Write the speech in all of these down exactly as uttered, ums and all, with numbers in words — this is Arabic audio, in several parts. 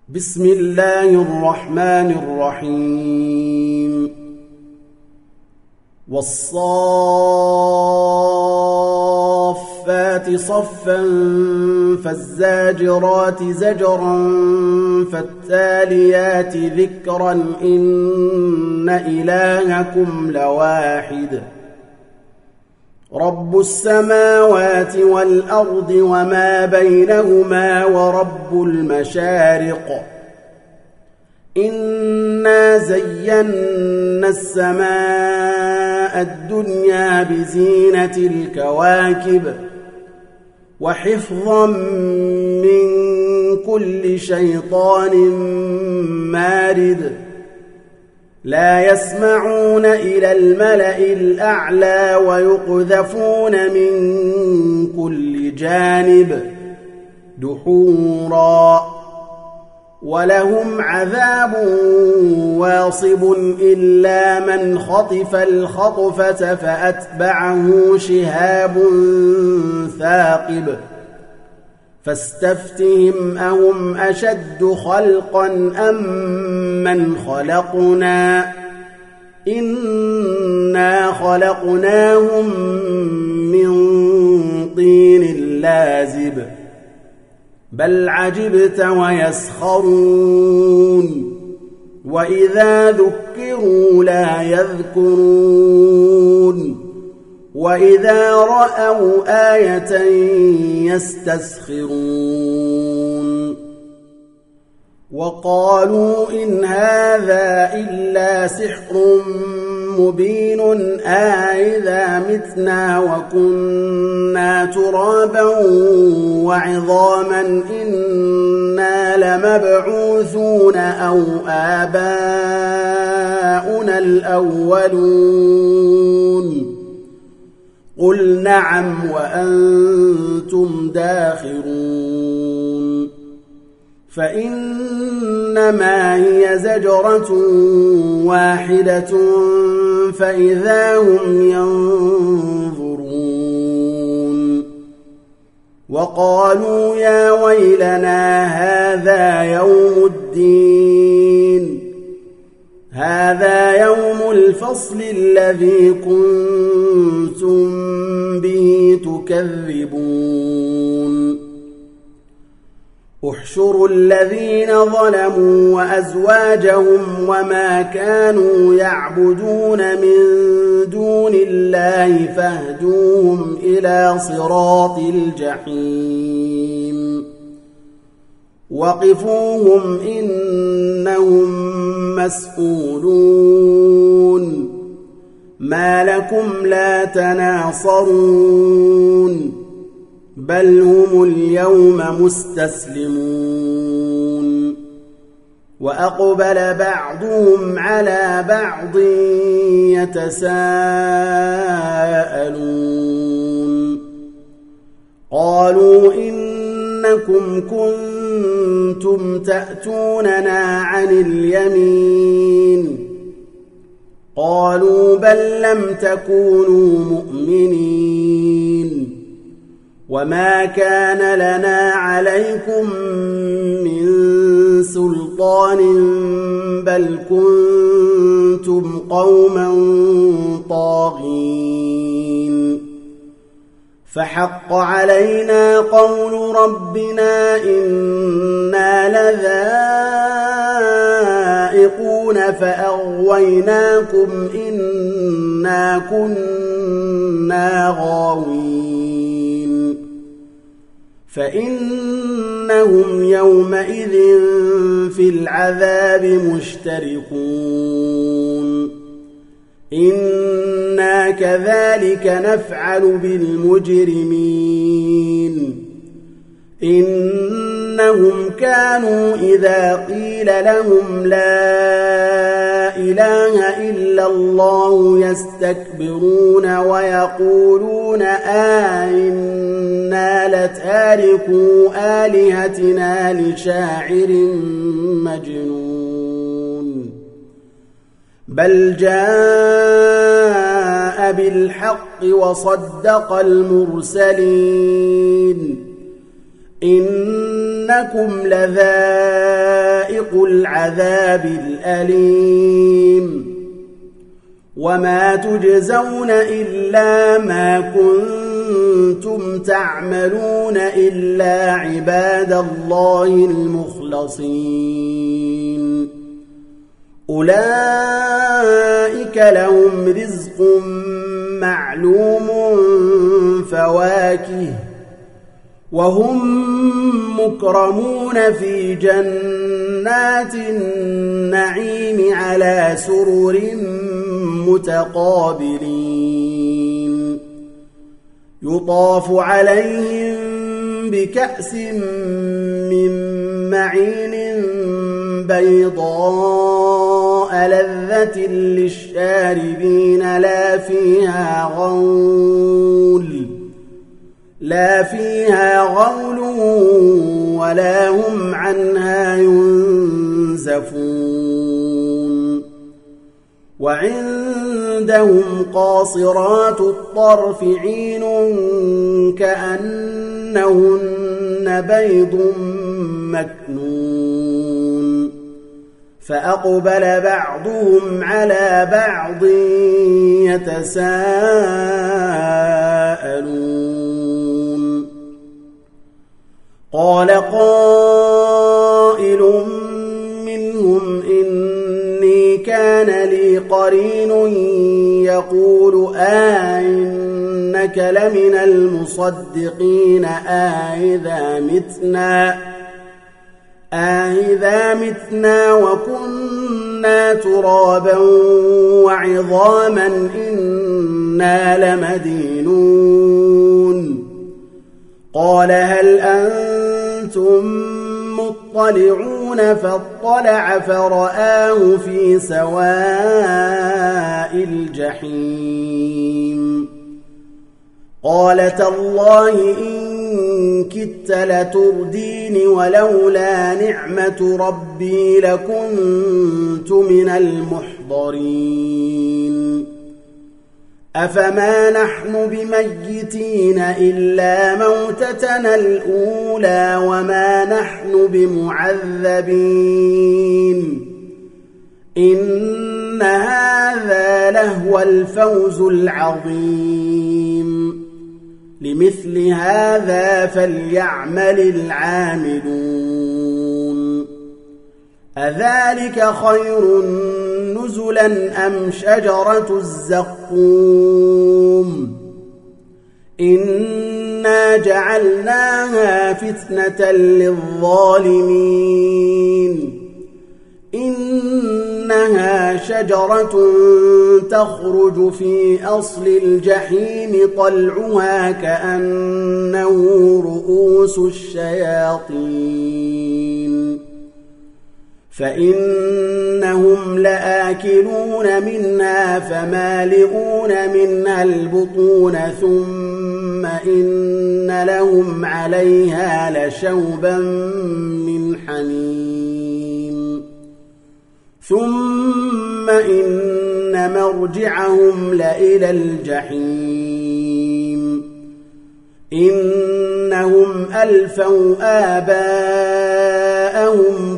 بسم الله الرحمن الرحيم والصافات صفا فالزاجرات زجرا فالتاليات ذكرا إن إلهكم لواحد رب السماوات والأرض وما بينهما ورب المشارق إنا زينا السماء الدنيا بزينة الكواكب وحفظا من كل شيطان مارد لا يسمعون إلى الملأ الأعلى ويقذفون من كل جانب دحورا ولهم عذاب واصب إلا من خطف الخطفة فأتبعه شهاب ثاقب فاستفتهم أهم أشد خلقا أم من خلقنا إنا خلقناهم من طين لازب بل عجبت ويسخرون وإذا ذكروا لا يذكرون وإذا رأوا آية يستسخرون وقالوا إن هذا إلا سحر مبين أإذا متنا وكنا ترابا وعظاما إنا لمبعوثون أو آباؤنا الأولون قل نعم وأنتم داخرون فإنما هي زجرة واحدة فإذا هم ينظرون وقالوا يا ويلنا هذا يوم الدين هذا يوم الفصل الذي كنتم به تكذبون احشروا الذين ظلموا وأزواجهم وما كانوا يعبدون من دون الله فاهدوهم إلى صراط الجحيم وقفوهم إنهم مسؤولون ما لكم لا تناصرون بل هم اليوم مستسلمون وأقبل بعضهم على بعض يتساءلون قالوا إنكم كنتم تأتوننا عن اليمين قالوا بل لم تكونوا مؤمنين وما كان لنا عليكم من سلطان بل كنتم قوما طاغين فحق علينا قول ربنا إنا لذائقون فأغويناكم إنا كنا غاوين فإنهم يومئذ في العذاب مشتركون إنا كذلك نفعل بالمجرمين إنهم كانوا إذا قيل لهم لا إله إلا الله يستكبرون ويقولون آئنا لتاركو آلهتنا لشاعر مجنون بل جاء بالحق وصدق المرسلين إن إنكم لذائق العذاب الأليم وما تجزون إلا ما كنتم تعملون إلا عباد الله المخلصين أولئك لهم رزق معلوم فواكه وهم مكرمون في جنات النعيم على سرر متقابلين يطاف عليهم بكأس من معين بيضاء لذة للشاربين لا فيها غول لا فيها غول ولا هم عنها ينزفون وعندهم قاصرات الطرف عين كأنهن بيض مكنون فأقبل بعضهم على بعض يتساءلون قال قائل منهم إني كان لي قرين يقول أئنك لمن المصدقين أئذا متنا أئذا متنا وكنا ترابا وعظاما إنا لمدينون قال هل أنتم مطلعون فاطلع فرآه في سواء الجحيم قال تالله إن كدت لتردين ولولا نعمة ربي لكنت من المحضرين أفما نحن بميتين إلا موتتنا الأولى وما نحن بمعذبين إن هذا لهو الفوز العظيم لمثل هذا فليعمل العاملون أذلك خير نزلا أم شجرة الزقوم إنا جعلناها فتنة للظالمين إنها شجرة تخرج في أصل الجحيم طلعها كأنه رؤوس الشياطين فإنهم لآكلون منها فمالئون منها البطون ثم إن لهم عليها لشوبا من حميم ثم إن مرجعهم لإلى الجحيم إنهم ألفوا آباءهم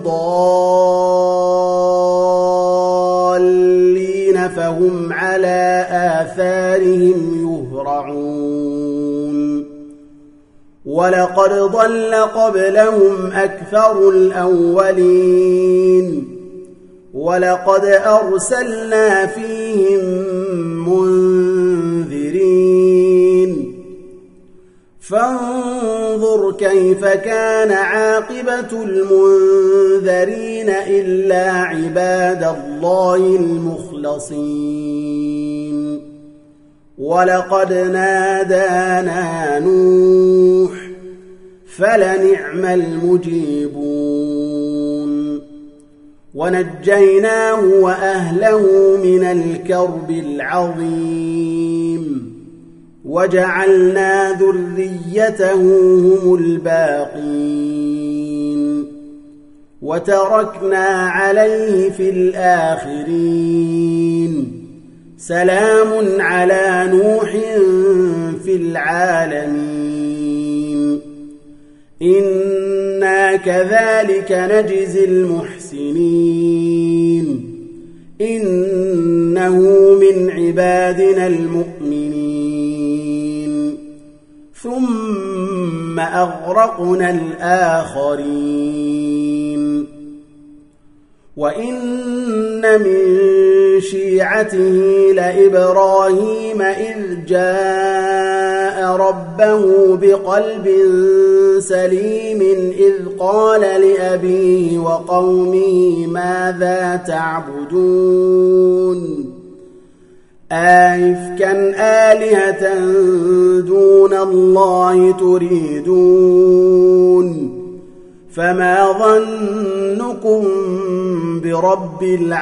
ضالين فهم على آثارهم يهرعون ولقد ضل قبلهم أكثر الأولين ولقد أرسلنا فيهم منذرين فانظر كيف كان عاقبة المنذرين إلا عباد الله المخلصين ولقد نادانا نوح فلنعم المجيبون ونجيناه وأهله من الكرب العظيم وجعلنا ذريته هم الباقين وتركنا عليه في الآخرين سلام على نوح في العالمين إنا كذلك نجزي المحسنين إنه من عبادنا المؤمنين ثم أغرقنا الآخرين وإن من شيعته لإبراهيم إذ جاء ربه بقلب سليم إذ قال لأبيه وقومه ماذا تعبدون أئفكا آلهة دون الله تريدون فما ظنكم برب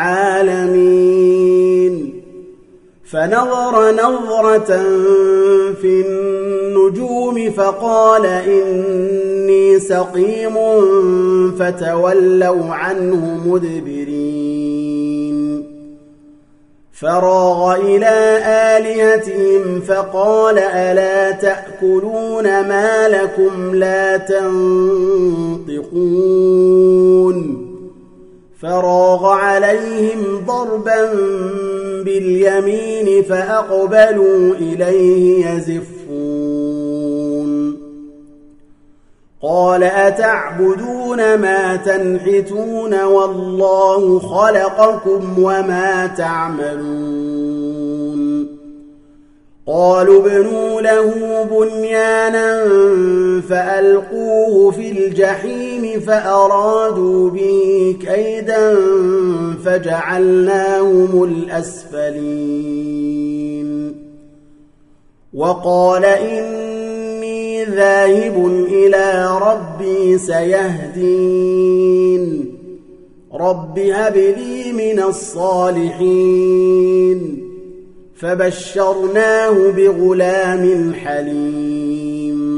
العالمين فنظر نظرة في النجوم فقال إني سقيم فتولوا عنه مدبرين فراغ إلى آلهتهم فقال ألا تأكلون ما لكم لا تنطقون فراغ عليهم ضربا باليمين فأقبلوا إليه يزفون قال أتعبدون ما تنحتون والله خلقكم وما تعملون قالوا ابنوا له بنيانا فألقوه في الجحيم فأرادوا به كيدا فجعلناهم الأسفلين وقال إني ذاهب إلى ربي سيهدين رب هب لي من الصالحين فبشرناه بغلام حليم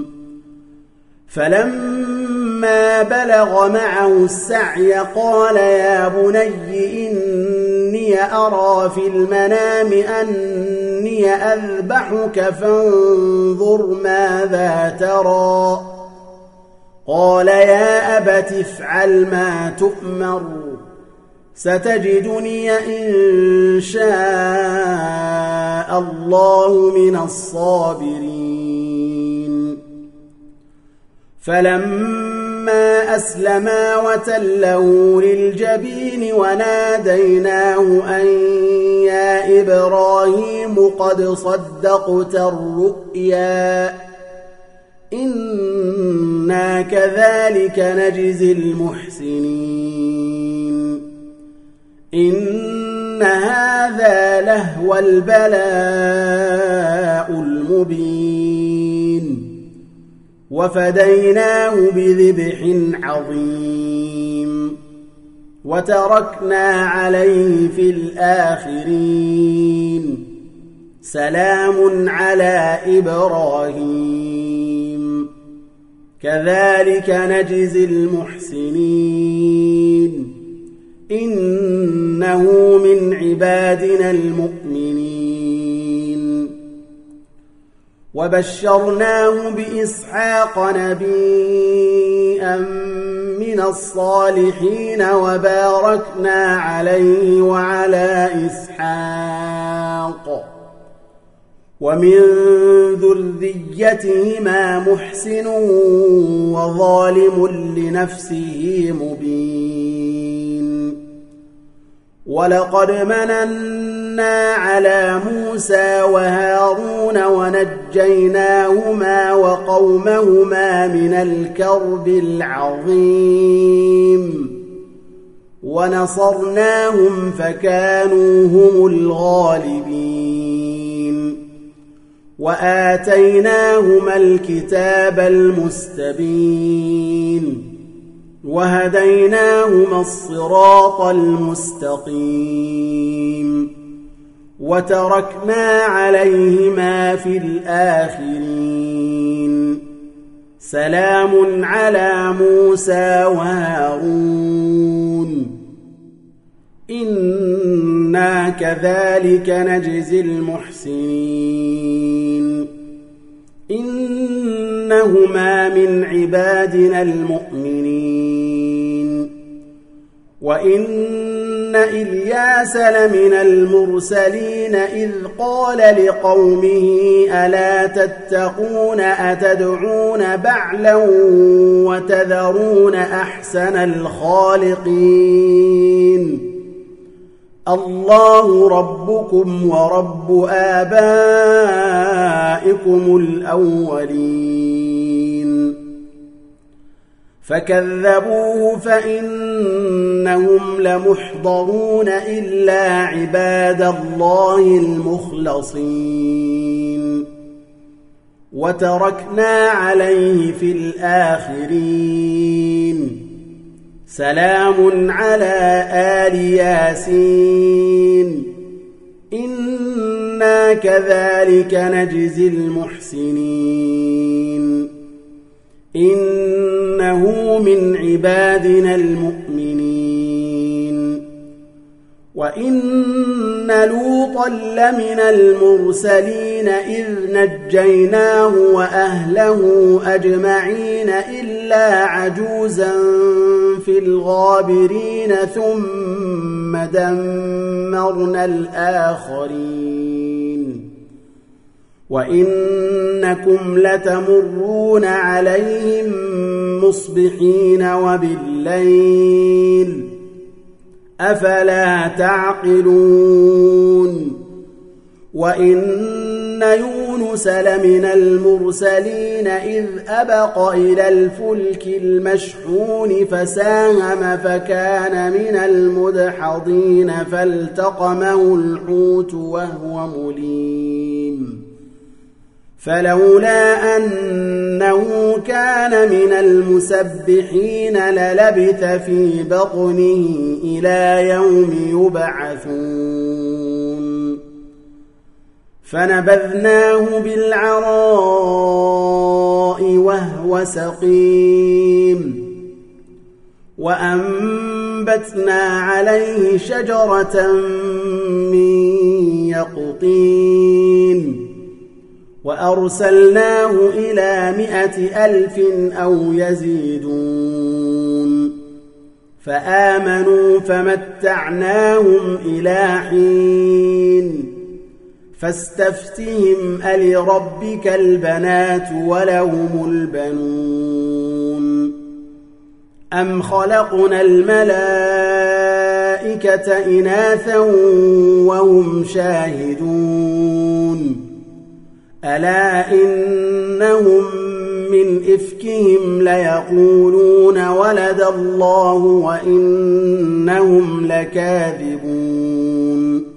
فلما بلغ معه السعي قال يا بني إني أرى في المنام أني أذبحك فانظر ماذا ترى قال يا أبت افعل ما تؤمر ستجدني إن شاء الله من الصابرين فلما أسلما وتله للجبين وناديناه أن يا إبراهيم قد صدقت الرؤيا إنا كذلك نجزي المحسنين إن هذا لهو البلاء المبين وفديناه بذبح عظيم وتركنا عليه في الآخرين سلام على إبراهيم كذلك نجزي المحسنين إنه من عبادنا المؤمنين وبشرناه بإسحاق نبيا من الصالحين وباركنا عليه وعلى إسحاق ومن ذريتهما محسن وظالم لنفسه مبين ولقد مننا على موسى وهارون ونجيناهما وقومهما من الكرب العظيم ونصرناهم فكانوا هم الغالبين وآتيناهما الكتاب المستبين وهديناهما الصراط المستقيم وتركنا عليهما في الآخرين سلام على موسى وهارون إنا كذلك نجزي المحسنين إن إنهما من عبادنا المؤمنين وإن إلياس لمن المرسلين إذ قال لقومه ألا تتقون أتدعون بعلا وتذرون أحسن الخالقين الله ربكم ورب آبائكم الأولين فكذبوه فإنهم لمحضرون إلا عباد الله المخلصين وتركنا عليه في الآخرين سلام على آل ياسين إنا كذلك نجزي المحسنين إنه من عبادنا المؤمنين وإن لوطا لمن المرسلين إذ نجيناه وأهله أجمعين إلا عجوزا في الغابرين ثم دمرنا الآخرين وإنكم لتمرون عليهم مصبحين وبالليل أفلا تعقلون وإن يونس لمن المرسلين إذ أبق إلى الفلك المشحون فساهم فكان من المدحضين فالتقمه الحوت وهو مليم فلولا أنه كان من المسبحين للبث في بطنه إلى يوم يبعثون فنبذناه بالعراء وهو سقيم وأنبتنا عليه شجرة من يقطين وأرسلناه إلى مائة ألف أو يزيدون فآمنوا فمتعناهم إلى حين فاستفتهم ألربك البنات ولهم البنون أم خلقنا الملائكة إناثا وهم شاهدون ألا إنهم من إفكهم ليقولون ولد الله وإنهم لكاذبون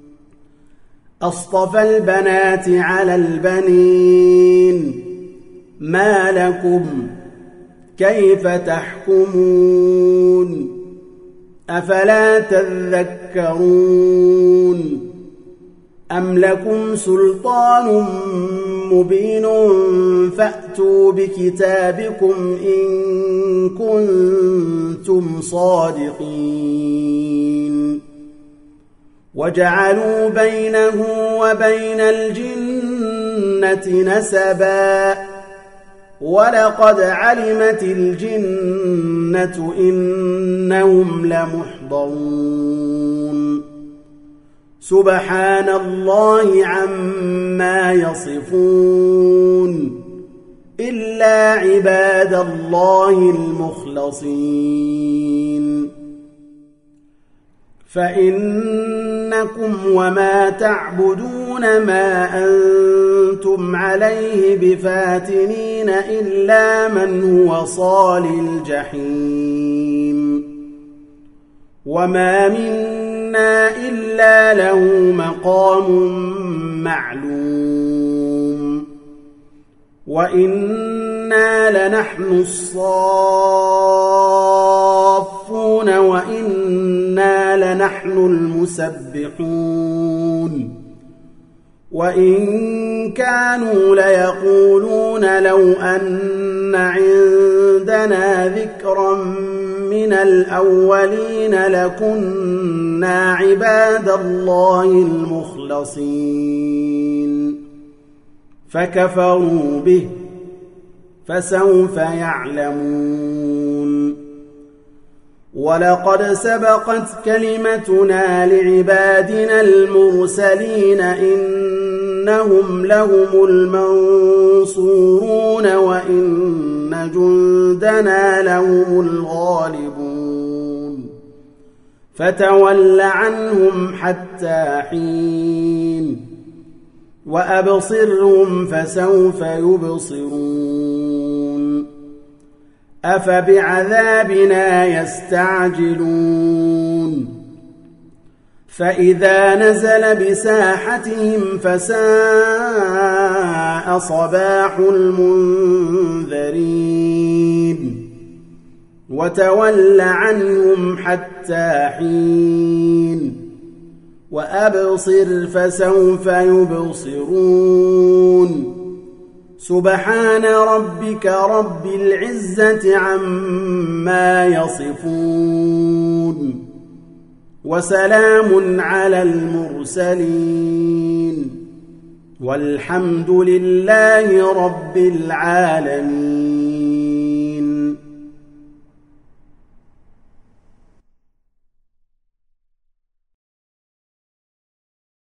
أصطفى البنات على البنين ما لكم كيف تحكمون أفلا تذكرون أم لكم سلطان مبين فأتوا بكتابكم إن كنتم صادقين وجعلوا بينه وبين الجنة نسبا ولقد علمت الجنة إنهم لمحضرون سبحان الله عما يصفون إلا عباد الله المخلصين فإنكم وما تعبدون ما أنتم عليه بفاتنين إلا من هو صال الجحيم وما منا إلا له مقام معلوم وإنا لنحن الصافون وإنا لنحن المسبحون وإن كانوا ليقولون لو أن عندنا ذكرا من الأولين لكنا عباد الله المخلصين فكفروا به فسوف يعلمون ولقد سبقت كلمتنا لعبادنا المرسلين إنهم لهم المنصورون وإن جندنا لهم الغالبون فتول عنهم حتى حين وأبصرهم فسوف يبصرون أفبعذابنا يستعجلون فإذا نزل بساحتهم فساء صباح المنذرين وتول عنهم حتى حين وأبصر فسوف يبصرون سبحان ربك رب العزة عما يصفون وسلام على المرسلين والحمد لله رب العالمين.